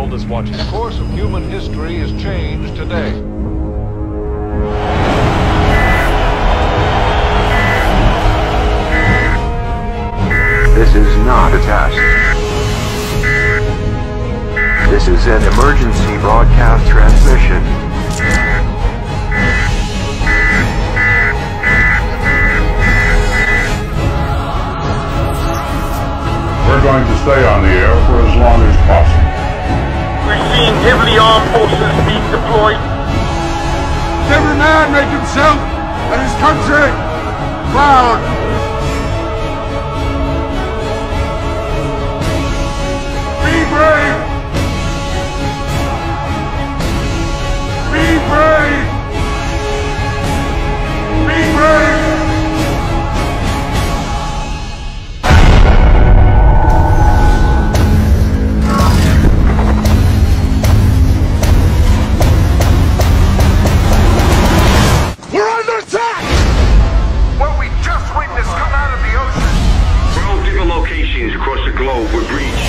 world is watching. The course of human history is changed today. This is not a test. This is an emergency broadcast transmission. We're going to stay on the air for as long as possible. We're seeing heavily armed forces being deployed. Every man make himself and his country proud. Be brave! Be brave! Be brave! We're under attack! What we just witnessed come out of the ocean. 12 different locations across the globe were breached.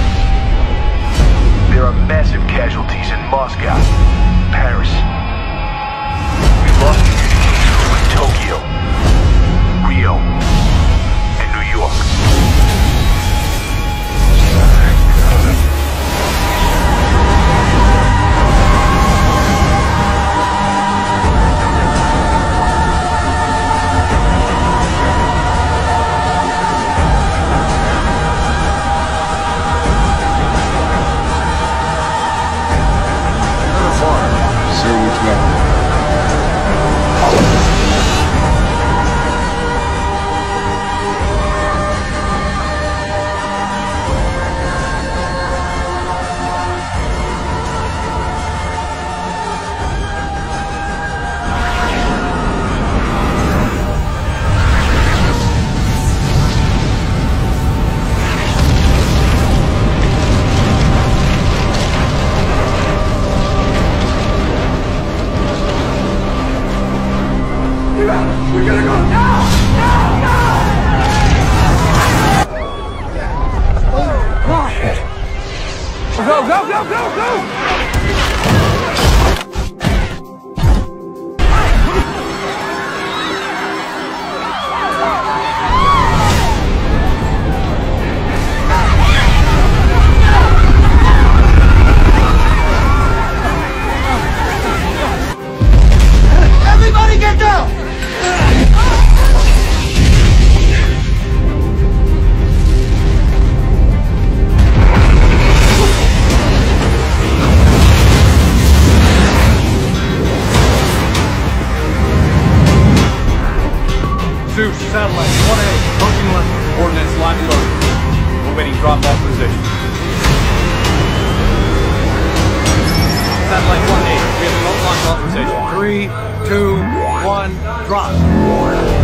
There are massive casualties in Moscow, Paris. We lost communications with Tokyo, Rio, and New York. We're gonna go now! Now! Now! Shit. Go, go, go, go, go! Everybody get down! Zeus, satellite 1A, approaching London. Coordinates locked and loaded. We're waiting drop-off position. Satellite 1A, we have remote launch authorization. 3, 2, 1, drop.